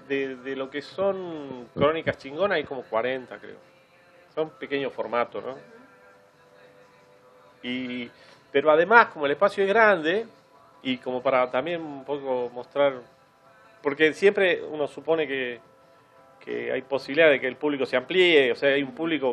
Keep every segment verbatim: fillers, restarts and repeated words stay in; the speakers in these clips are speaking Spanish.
de, de lo que son crónicas chingonas hay como cuarenta, creo. Son pequeños formatos, ¿no? Y, pero además, como el espacio es grande, y como para también un poco mostrar, porque siempre uno supone que, que hay posibilidad de que el público se amplíe, o sea, hay un público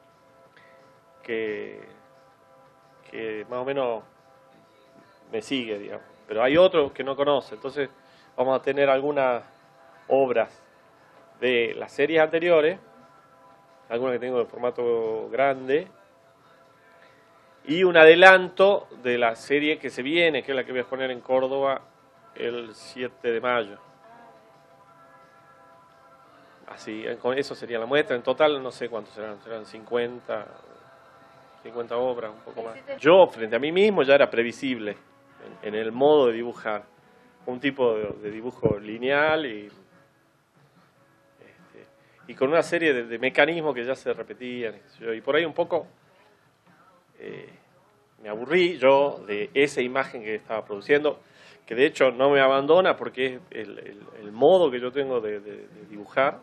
que, que más o menos me sigue, digamos, pero hay otros que no conoce, entonces vamos a tener algunas obras de las series anteriores, algunas que tengo de formato grande, y un adelanto de la serie que se viene, que es la que voy a poner en Córdoba el siete de mayo. Así, eso sería la muestra. En total no sé cuántos serán, serán cincuenta, cincuenta obras, un poco más. Yo, frente a mí mismo, ya era previsible en, en el modo de dibujar. Un tipo de, de dibujo lineal y, este, y con una serie de, de mecanismos que ya se repetían. Y por ahí un poco eh, me aburrí yo de esa imagen que estaba produciendo, que de hecho no me abandona porque es el, el, el modo que yo tengo de, de, de dibujar.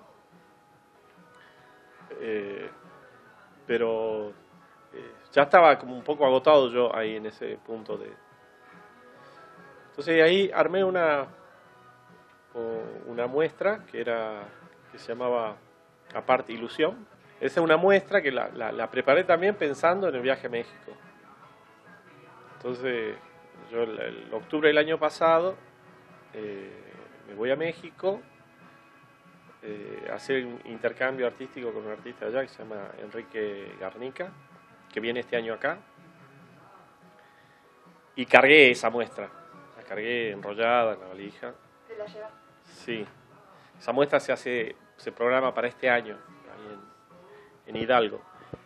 Eh, pero eh, ya estaba como un poco agotado yo ahí en ese punto de... Entonces ahí armé una una muestra que era que se llamaba Aparte Ilusión. Esa es una muestra que la, la, la preparé también pensando en el viaje a México. Entonces yo el, el octubre del año pasado eh, me voy a México Eh, hacer un intercambio artístico con un artista allá que se llama Enrique Garnica, que viene este año acá, y cargué esa muestra, la cargué enrollada en la valija. ¿Te la llevas? Sí, esa muestra se hace, se programa para este año, ahí en, en Hidalgo.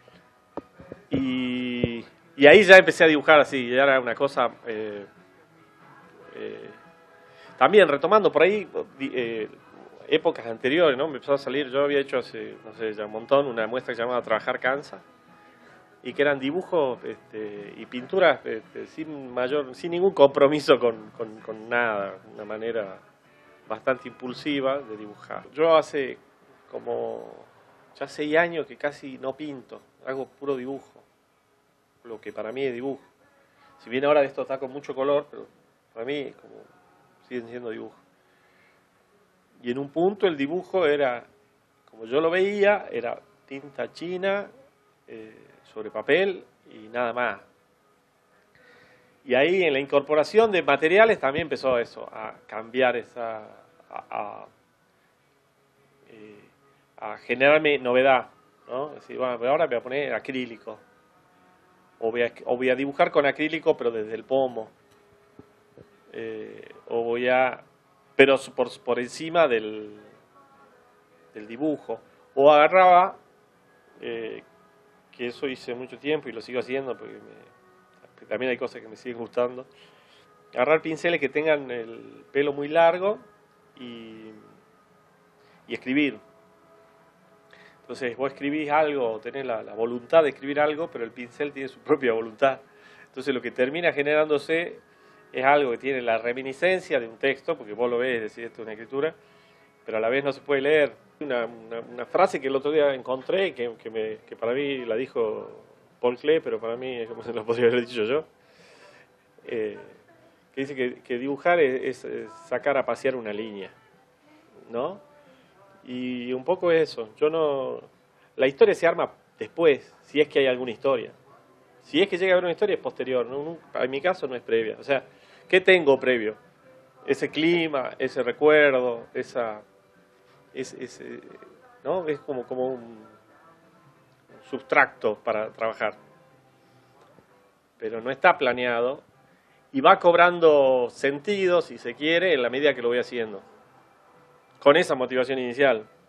Y, y ahí ya empecé a dibujar así, ya era una cosa... Eh, eh, también retomando por ahí... Eh, épocas anteriores, ¿no? Me empezó a salir, yo había hecho hace, no sé, ya un montón, una muestra que se llamaba Trabajar Cansa, y que eran dibujos este, y pinturas este, sin mayor, sin ningún compromiso con, con, con nada, una manera bastante impulsiva de dibujar. Yo hace como ya seis años que casi no pinto, hago puro dibujo, lo que para mí es dibujo. Si bien ahora esto está con mucho color, pero para mí como siguen siendo dibujos. Y en un punto el dibujo era, como yo lo veía, era tinta china eh, sobre papel y nada más. Y ahí en la incorporación de materiales también empezó eso, a cambiar esa, a, a, eh, a generarme novedad, ¿no? Es decir, bueno, ahora voy a poner acrílico, o voy a, o voy a dibujar con acrílico pero desde el pomo, eh, o voy a... pero por, por encima del, del dibujo. O agarraba, eh, que eso hice mucho tiempo y lo sigo haciendo porque, me, porque también hay cosas que me siguen gustando, agarrar pinceles que tengan el pelo muy largo y, y escribir. Entonces vos escribís algo, tenés la, la voluntad de escribir algo, pero el pincel tiene su propia voluntad. Entonces lo que termina generándose es algo que tiene la reminiscencia de un texto, porque vos lo ves, decís, esto es una escritura, pero a la vez no se puede leer. Una, una, una frase que el otro día encontré, que, que, me, que para mí la dijo Paul Klee, pero para mí es como se lo podría haber dicho yo, eh, que dice que, que dibujar es, es sacar a pasear una línea, ¿no? Y un poco es eso. Yo no... La historia se arma después, si es que hay alguna historia. Si es que llega a haber una historia, es posterior, ¿no? En mi caso no es previa. O sea, ¿qué tengo previo? Ese clima, ese recuerdo, esa, ese, ese, ¿no? Es como, como un, un subtracto para trabajar. Pero no está planeado y va cobrando sentido, si se quiere, en la medida que lo voy haciendo. Con esa motivación inicial.